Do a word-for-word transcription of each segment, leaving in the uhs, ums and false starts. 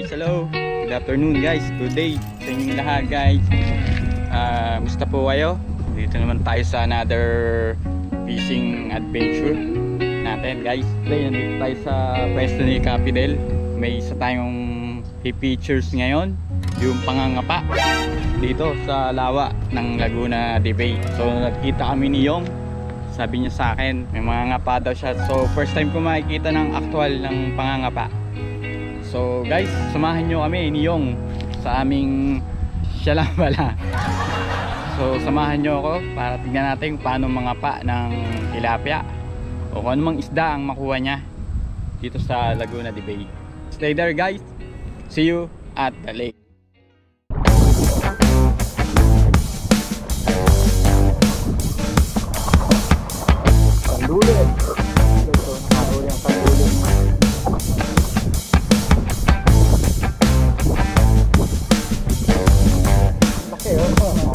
guys, hello. Good afternoon guys, good day sa inyong lahat guys. uh, Musta po kayo? Dito naman tayo sa another fishing adventure natin guys. Today nandito tayo sa pwesto ni Capidel. May isa tayong i-features ngayon, yung pangangapa dito sa lawa ng Laguna de Bay. So nagkita kami ni Yong. Sabi niya sa akin may mga ngapa daw siya. So first time ko makikita ng actual ng pangangapa. So guys, samahan nyo kami ni Yong sa aming siya lang pala. So samahan nyo ako para tignan natin paano mangapa ng tilapia o kung anumang isda ang makuha niya dito sa Laguna de Bay. Stay there guys. See you at the lake. Pandulit. Ito nakahuli ang pandulit. Laki oh.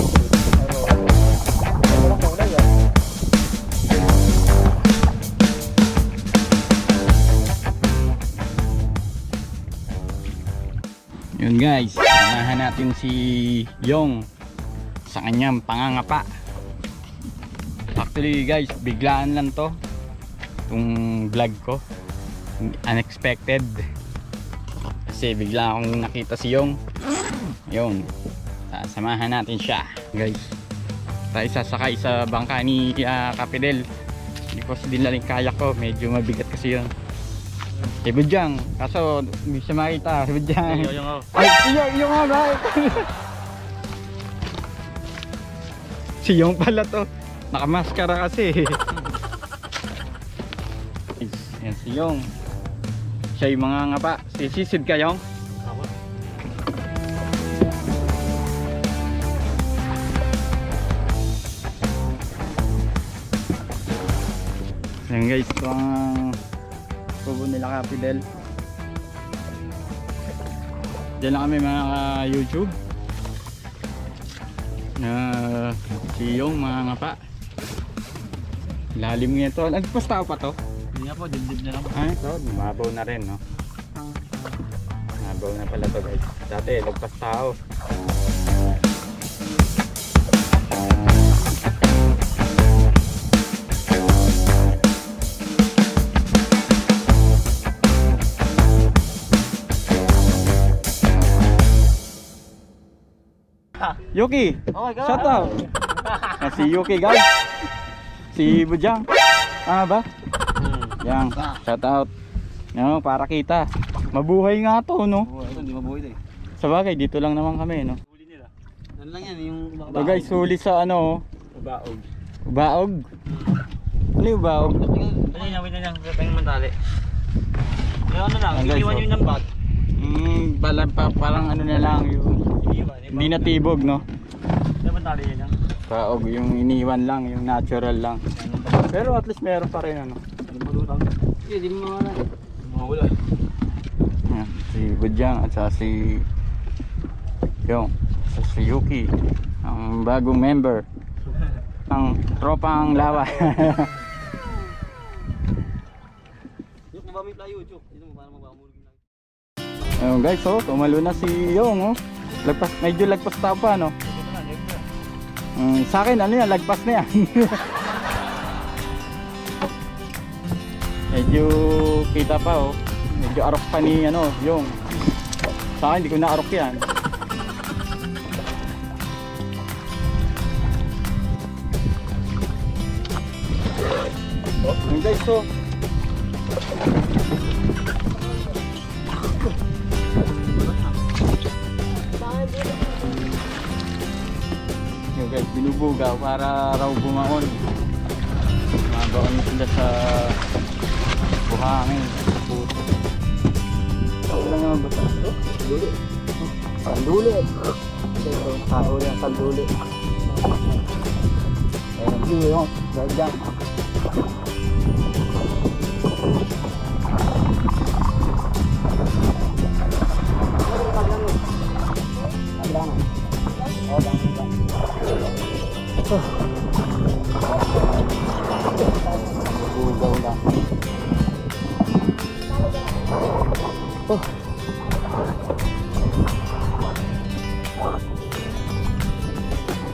Yun guys, samahan natin si Yong sa kanyang pangangapa. Actually guys, biglaan lang to itong vlog ko, unexpected kasi bigla akong nakita si Yong. Yun, samahan natin siya guys. Tayo sasakay sa bangka ni uh, Capidel. Hindi ko kasi dinaling kayak ko, medyo mabigat kasi yun. Si Bujang, kaso hindi siya makita. Si Bujang. Ay, yung yung nga ba? Si Yong pala to. Nakamaskara kasi. Yan si Yong. Siya yung mga ngapa. Sisisid ka Yong? Yan guys, ito ang kubo nila Capidel. Diyan lang kami mga YouTube na si Yong mga ngapa. Lalim nga ito. Nagpastaw pa to? Hindi nga po, dibdib na lang. Ay, ito, mabaw na rin no. Mabaw na pala to guys. Dati nagpastaw. Yuki, Oh my God. shout out. Ah, si Yuki guys. Si Bujang. Tama ba? Hmm. Yang, shout out. No, para kita. Mabuhay nga to, no? Oh, ito hindi mabuhay din. Sa bagay, dito lang naman kami, no? Huli nila. Ano lang yan, yung So guys, huli sa ano, ubaog. ubaog. Ano yung ubaog? Ano yung nawin na lang, pang mantali. Kaya ano lang, Ah, guys, iwan oh. yung nambat. Hmm, parang, parang ano na lang yung hindi natibog, no? Ano mantali yan lang? Ubaog, yung iniwan lang, yung natural lang. Pero at least meron pa rin, ano? Ano ba lutang? Hindi, di mo mawala. Mawala. Yan, si Bujang at saka si Yong, sa si Yuki, ang bagong member ng tropang lawa. Yung kung ba may fly YouTube, dito mo para magbamulog na. Ayun guys, oh, tumalo na si Yong, oh. Lagpas, medyo lagpas tao pa, no? Ito na, ito na. Um, sa akin, ano yan, lagpas na yan. Medyo kita pa, oh. Medyo arok pa ni, ano, Yong. Sa akin, hindi ko na arok yan. Ayun guys, so yun guys, binubugaw para raw bumaon. Mabaon sila sa buhangin, puto. Ito lang naman ba? Pandulit. Pandulit. Ito, nakahuli ang pandulit. Ayun, yun, gagyan. Bugaw lang. Oh.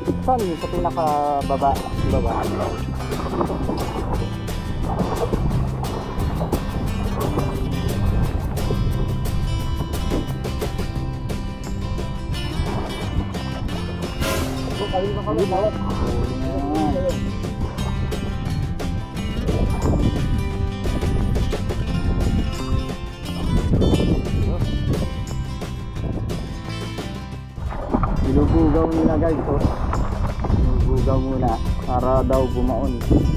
Saan yung sa pinakababa? Baba? Ayun na kami bawat. Binubugaw nila guys, so binubugaw muna para daw bumaon.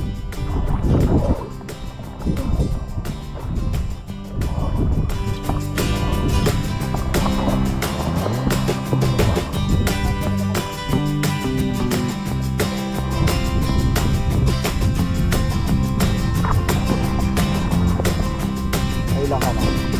Kailan ka na?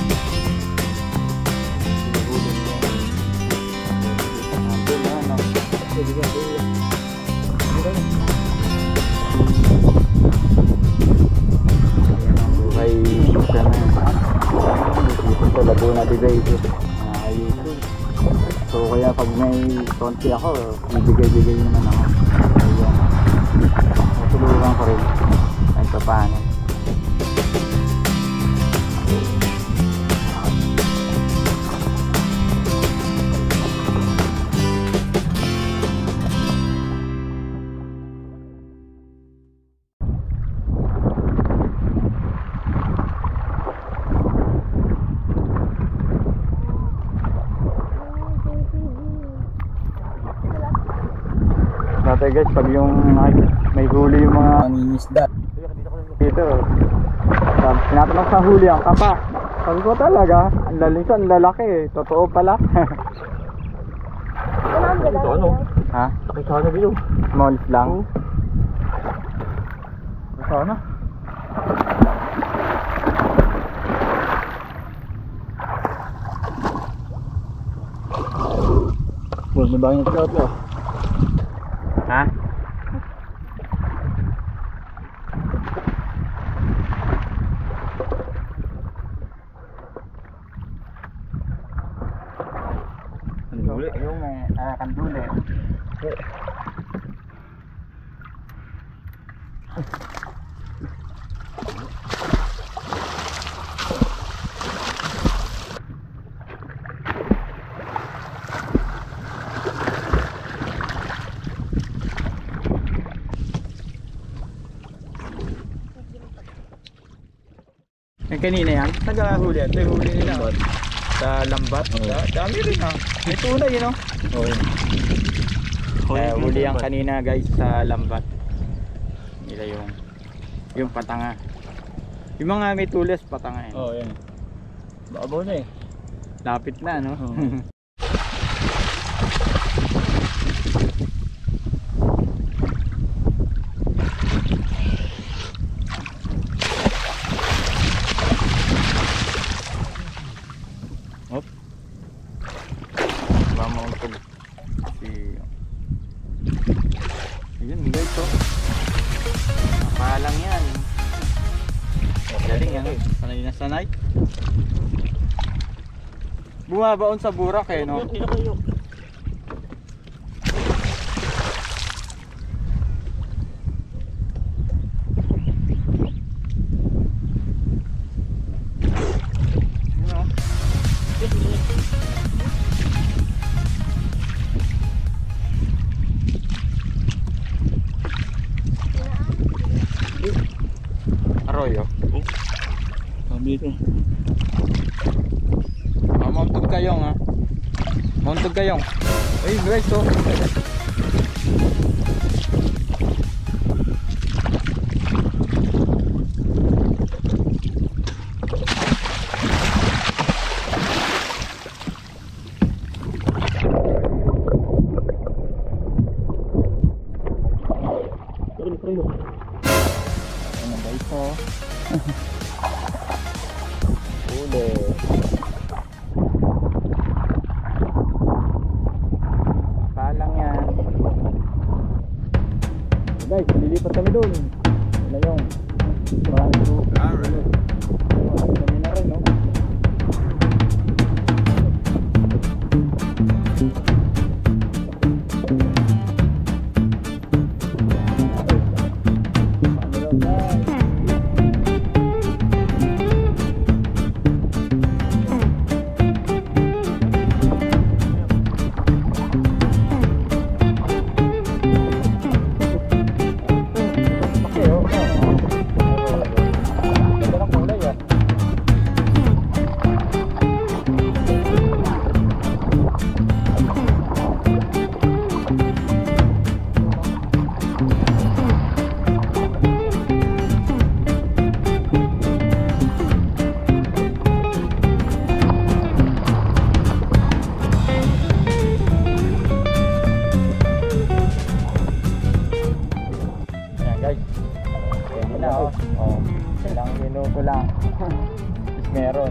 Laguna de Bay uh, YouTube. So kaya pag may konti ako, ibigay-bigay naman ako. Kaya natulungan ko rin kahit pa paano. Dati guys, pag yung may huli yung mga mangingisda dito, tinatanong sa huli ang kapa. Sabi ko talaga, ang lalisa, ang lalaki eh. Totoo pala. Ito ano? Ha? Nakisana dito. Smalls lang. Sana. Wala na ba yung tilapia? Ha? Kanduli? Yung may ah, kanduli. Yung kanina yan, nag-huli yan. Ito yung huli nila. Oh. Sa lambat. Oh. Da dami rin ha. May tunay yun oh. Oh, yun. Kaya huli yan kanina guys sa lambat. Nila yung yung patanga. Yung mga may tulis patanga yan. Oh, yan. Babaw na eh. Lapit na no. Oh. Hop. Mamauntog si ayun guys oh. Nakalang yan. Galing yan oh. Sanay na sanay. Bumabaon sa burak eh no. Arroyo. Oh. Sabi ito. Ah, mauntog kayong ha. Mauntog kayong. Ay guys oh. Ano ba ito? Uli. Palang yan. Guys, lilipat kami doon. Wala yung marami po. Alright. Kami na rin no. Niloko lang. Is meron.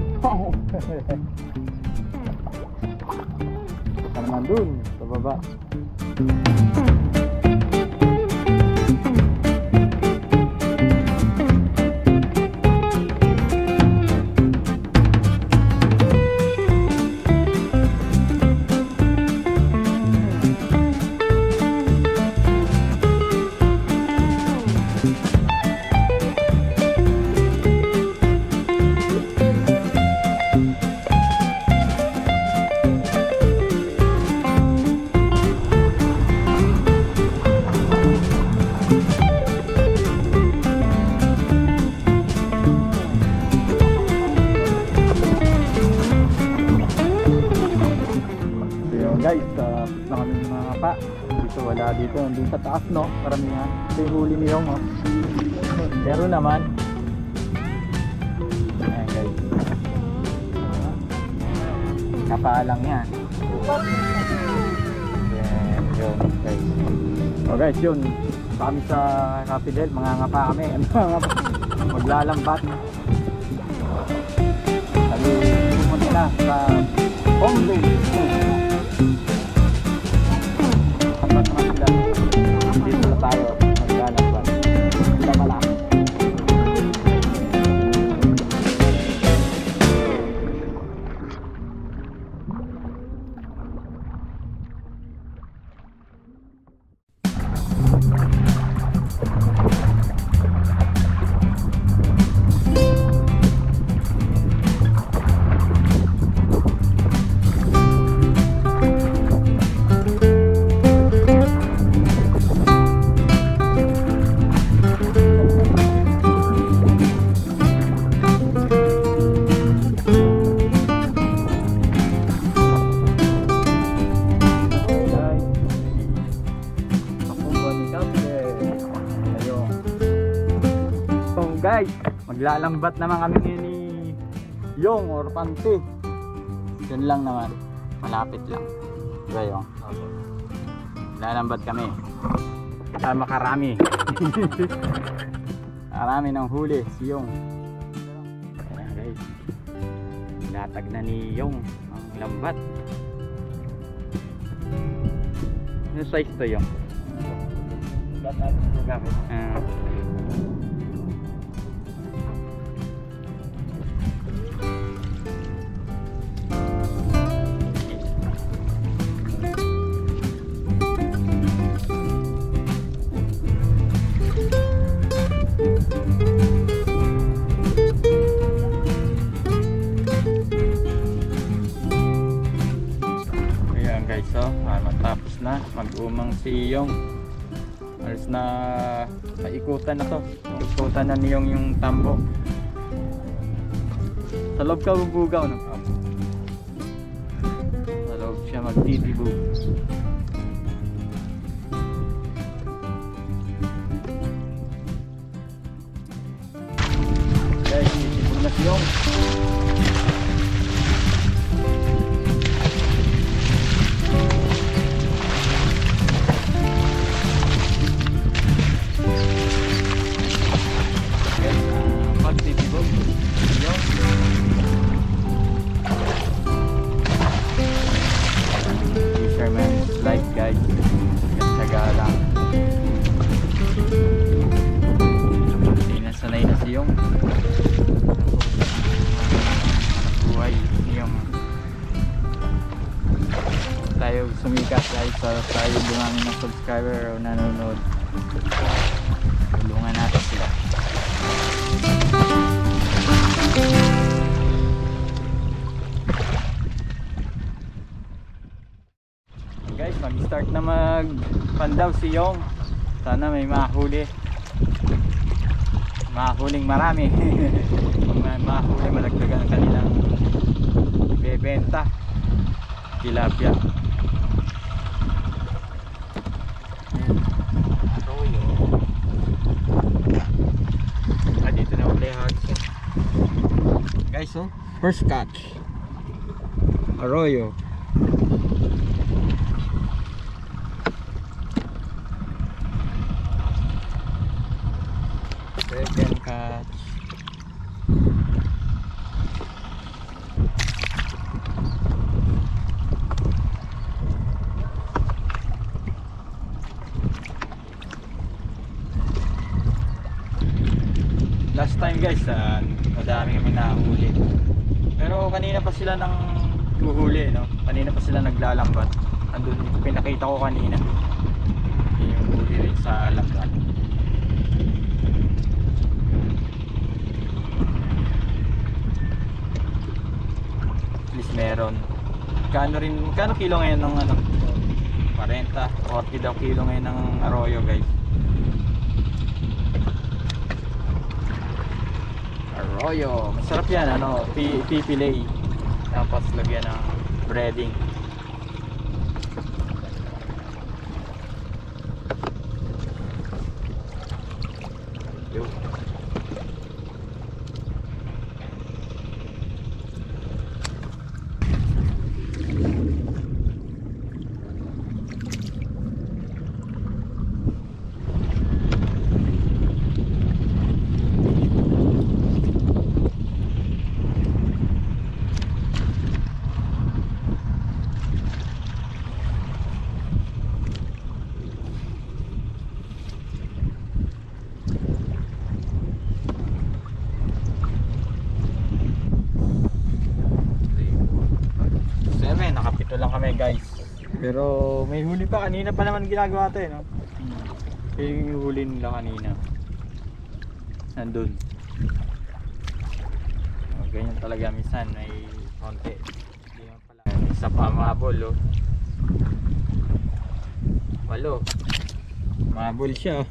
Ito naman dun, sa baba. Guys, uh, na kami mga pa. Dito wala dito, nandun sa taas no, karamihan. Ito yung huli ni Yong, oh. Pero naman, ayan guys, kapaalang yan. Ayan, yun guys. So guys, yun, kami sa Rapidel, mga ngapa kami. Maglalambat. Kami pumunta na sa Hongdae. Dito na tayo maglalakad. Sila malaki. Guys, maglalambat naman kami ngayon ni Yong or Pante. Yun lang naman, malapit lang. Diba Yong? Lalambat kami. Sama karami. Karami ng huli si Yong. Ayan guys, latag na ni Yong ang lambat. Ano size to Yong? Latag yung gamit. Ah. So, ah, matapos na mag-umang si Yong. Alas na paikutan na to. Paikutan na ni Yong yung tambo. Sa loob ka bubugaw no? Sa loob siya magtitibog. Guys, titibog na si Yong. Fisherman's life guys, nagtsaga lang. Hindi na sanay na si Yong. Buhay ni Yong. Tayo sumikat guys, so tayo dumami ng subscriber o nanonood. Tulungan natin sila. Guys, mag-start na mag-pandaw si Yong. Sana may mahuli. Mahuling marami. Kung may mahuli, malagdagan ang kanilang ibebenta. Tilapia. Ah, dito na ulit hagis. Guys, oh, first catch. Arroyo. Second catch. last time guys, uh, madami kami nahuli. Pero kanina pa sila nang huhuli, no? Kanina pa sila naglalambat. Andun, pinakita ko kanina. Yung huli rin sa lambat. At least meron. Kano rin, kano kilo ngayon ng ano? forty, forty daw kilo ngayon ng arroyo guys. Arroyo, masarap yan, ano, pipilay. Tapos lagyan ng breading. Yo. Nakapito lang kami guys. Pero may huli pa, kanina pa naman ginagawa ito eh, no? Yung huli nila kanina nandun. Oh, ganyan talaga minsan, may konti. Hindi naman pala. Isa pa mabol oh. Walo. Mabol siya oh.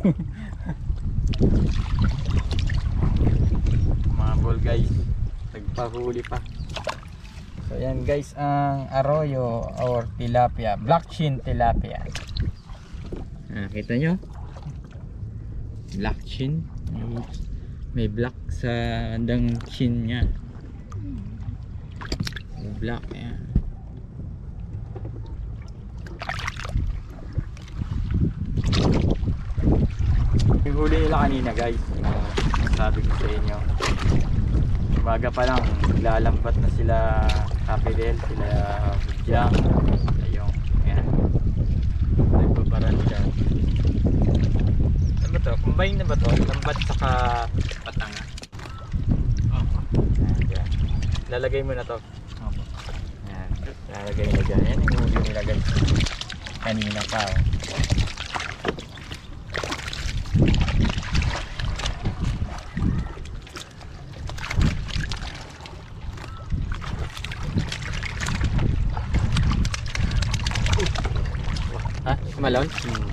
Mabol guys. Nagpahuli pa. So yan guys ang arroyo or tilapia, black chin tilapia. Ah, kita nyo? Black chin. May, may black sa andang chin nya. May black yan. Yung huli nila kanina guys, yung sabi ko sa inyo. Umaga pa lang, lalambat na sila Capidel, sila Budyang, sila yung, yan. Nagbabaran dyan. Ano ba to? Combine na ba to? Lambat saka patanga. Oh. Yan. Lalagay mo na to. Yan. Lalagay na dyan. Yan yung huli nila guys. Kanina pa oh. Ha? Malon? Hmm.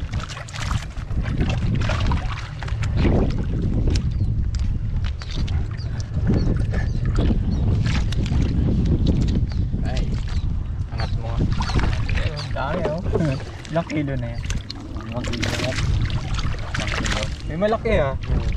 Ay, angat mo. Ay, dami oh. Ilang kilo na yan? Ilang kilo na yan? Ilang kilo? May malaki ah. Hmm.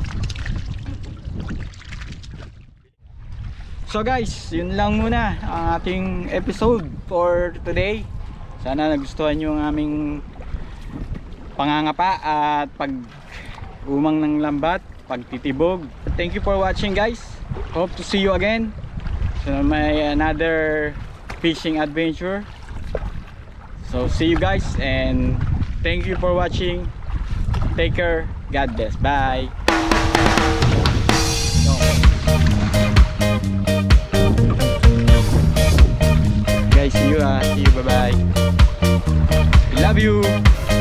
So guys, yun lang muna ang ating episode for today. Sana nagustuhan nyo ang aming pangangapa at pag umang ng lambat, pagtitibog. Thank you for watching guys. Hope to see you again sa may another fishing adventure. So see you guys and thank you for watching. Take care. God bless. Bye. Guys, see you. Uh, see you. Bye bye. Love you.